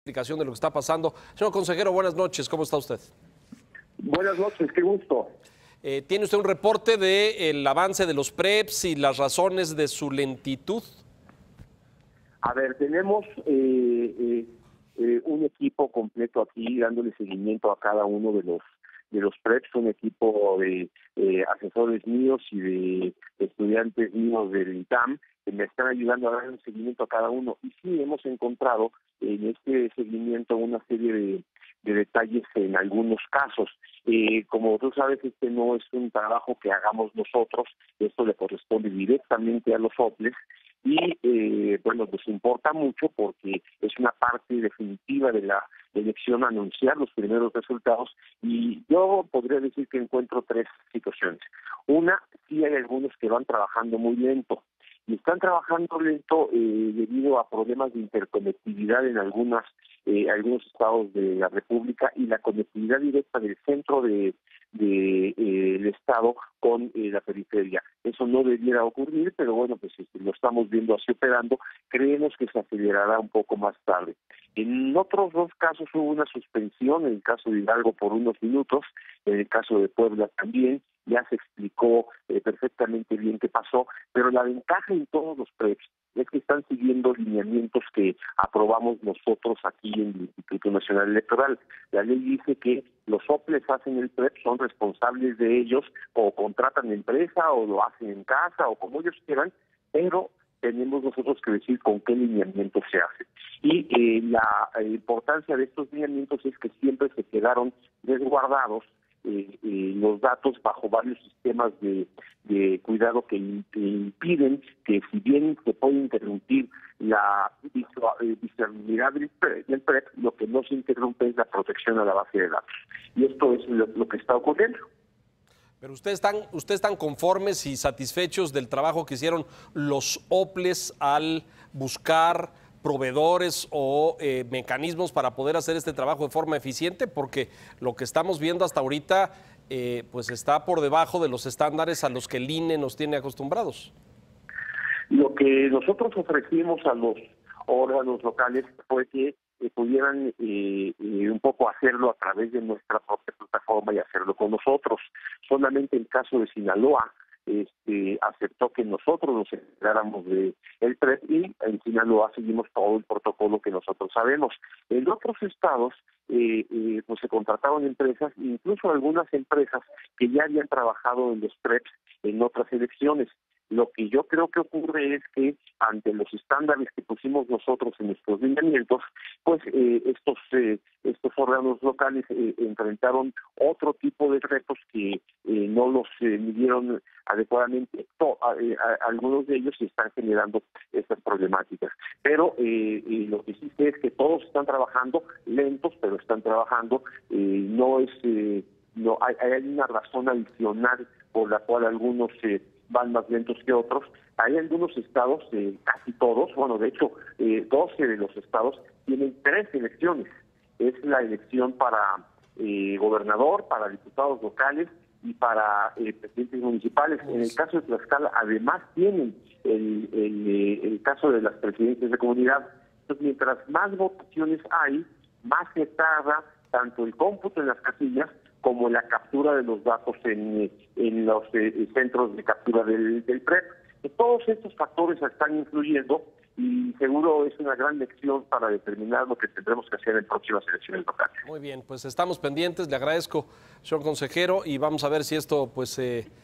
Explicación de lo que está pasando. Señor consejero, buenas noches, ¿cómo está usted? Buenas noches, qué gusto. ¿Tiene usted un reporte del avance de los PREPs y las razones de su lentitud? A ver, tenemos un equipo completo aquí dándole seguimiento a cada uno de los PREPs, un equipo de asesores míos y de estudiantes míos del ITAM que me están ayudando a dar un seguimiento a cada uno. Y sí, hemos encontrado en este seguimiento una serie de detalles en algunos casos. Como tú sabes, este no es un trabajo que hagamos nosotros, esto le corresponde directamente a los OPLES y bueno, pues importa mucho porque es una parte definitiva de la elección anunciar los primeros resultados y yo podría decir que encuentro tres situaciones. Una, sí hay algunos que van trabajando muy lento. Y están trabajando lento debido a problemas de interconectividad en algunos estados de la República y la conectividad directa del centro del estado con la periferia. Eso no debiera ocurrir, pero bueno, pues lo estamos viendo así operando. Creemos que se acelerará un poco más tarde. En otros dos casos hubo una suspensión, en el caso de Hidalgo por unos minutos, en el caso de Puebla también. Ya se explicó perfectamente bien qué pasó, pero la ventaja en todos los PREPs es que están siguiendo lineamientos que aprobamos nosotros aquí en el Instituto Nacional Electoral. La ley dice que los OPLES hacen el PREP, son responsables de ellos, o contratan empresa, o lo hacen en casa, o como ellos quieran, pero tenemos nosotros que decir con qué lineamiento se hace. Y la importancia de estos lineamientos es que siempre se quedaron resguardados los datos bajo varios sistemas de cuidado que impiden que, si bien se puede interrumpir la visibilidad del PREP, lo que no se interrumpe es la protección a la base de datos. Y esto es lo que está ocurriendo. Pero ustedes están conformes y satisfechos del trabajo que hicieron los OPLES al buscar proveedores o mecanismos para poder hacer este trabajo de forma eficiente, porque lo que estamos viendo hasta ahorita pues está por debajo de los estándares a los que el INE nos tiene acostumbrados. Lo que nosotros ofrecimos a los órganos locales fue que pudieran un poco hacerlo a través de nuestra propia plataforma y hacerlo con nosotros. Solamente el caso de Sinaloa aceptó que nosotros nos encargáramos del PREP y en Sinaloa seguimos todo el protocolo que nosotros sabemos. En otros estados pues se contrataron empresas, incluso algunas empresas que ya habían trabajado en los PREPs en otras elecciones. Lo que yo creo que ocurre es que ante los estándares que pusimos nosotros en nuestros lineamientos, pues estos órganos locales enfrentaron otro tipo de retos que no los midieron adecuadamente algunos de ellos y están generando estas problemáticas. Pero lo que sí sé es que todos están trabajando lentos, pero están trabajando. No hay una razón adicional por la cual algunos van más lentos que otros. Hay algunos estados, casi todos, bueno, de hecho, 12 de los estados tienen 3 elecciones. Es la elección para gobernador, para diputados locales y para presidentes municipales. En el caso de Tlaxcala, además tienen el caso de las presidencias de comunidad. Entonces, mientras más votaciones hay, más se tarda tanto el cómputo en las casillas como la captura de los datos en los centros de captura del PREP. Todos estos factores están influyendo y seguro es una gran lección para determinar lo que tendremos que hacer en próximas elecciones locales. Muy bien, pues estamos pendientes, le agradezco, señor consejero, y vamos a ver si esto pues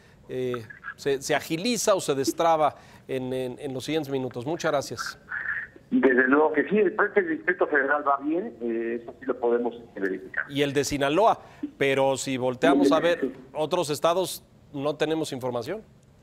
se agiliza o se destraba en los siguientes minutos. Muchas gracias. Desde luego que sí, el PREP del Distrito Federal va bien, eso sí lo podemos verificar. Y el de Sinaloa, pero si volteamos a ver otros estados, no tenemos información.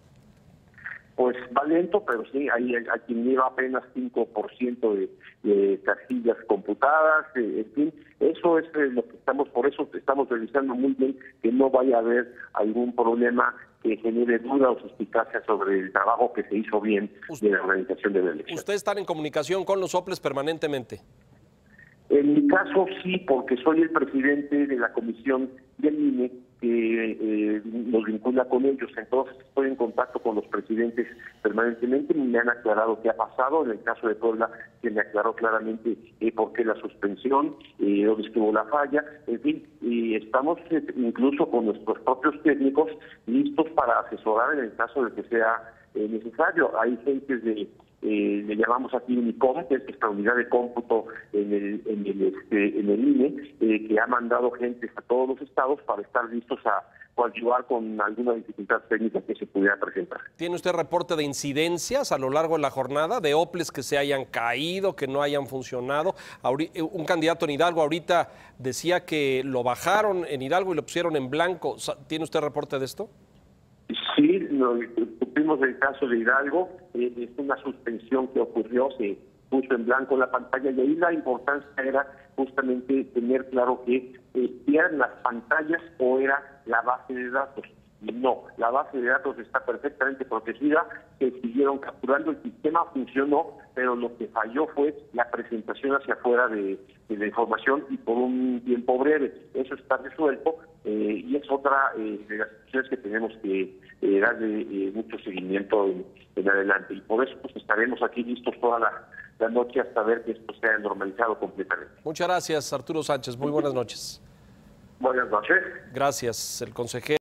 Pues va lento, pero sí, hay quien lleva apenas 5% de casillas computadas, en fin, eso es lo que por eso estamos revisando muy bien que no vaya a haber algún problema que genere duda o suspicacia sobre el trabajo que se hizo bien de la organización de la elección. ¿Usted está en comunicación con los OPLES permanentemente? En mi caso sí, porque soy el presidente de la comisión del INE que nos vincula con ellos. Entonces estoy en contacto con los presidentes permanentemente, me han aclarado qué ha pasado. En el caso de Puebla se me aclaró claramente por qué la suspensión, dónde estuvo la falla, en fin, y estamos incluso con nuestros propios técnicos listos para asesorar en el caso de que sea necesario. Hay gentes le llamamos aquí UNICOM, que es esta unidad de cómputo en el INE, que ha mandado gente a todos los estados para estar listos a coadyuvar con alguna dificultad técnica que se pudiera presentar. ¿Tiene usted reporte de incidencias a lo largo de la jornada, de OPLES que se hayan caído, que no hayan funcionado? Un candidato en Hidalgo ahorita decía que lo bajaron en Hidalgo y lo pusieron en blanco. ¿Tiene usted reporte de esto? Sí, tuvimos el caso de Hidalgo, es una suspensión que ocurrió, se puso en blanco la pantalla y ahí la importancia era justamente tener claro que eran las pantallas o era la base de datos. No, la base de datos está perfectamente protegida, se siguieron capturando, el sistema funcionó, pero lo que falló fue la presentación hacia afuera de la información y por un tiempo breve. Eso está resuelto y es otra de las cuestiones que tenemos que darle mucho seguimiento en adelante. Y por eso pues estaremos aquí listos toda la noche hasta ver que esto sea normalizado completamente. Muchas gracias, Arturo Sánchez. Muy buenas noches. Buenas noches. Gracias, el consejero.